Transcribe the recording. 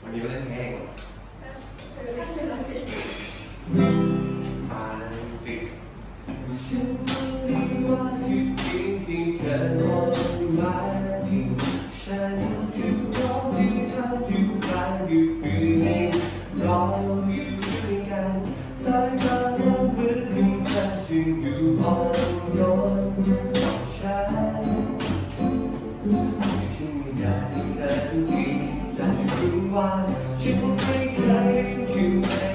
วันนี้เล่นเพลง30ฉันไม่ว่าที่จริงที่เธอมองมาที่ฉันทุกร้องที่ทำทุกทางอยู่คืนนี้รออยู่ด้วยกันสายตาและมือของเธอฉันอยู่อ่อนโยนต่อฉันฉันไม่อยากให้เธอที่ใจรู้ว่าฉันไม่เคยอยู่ใน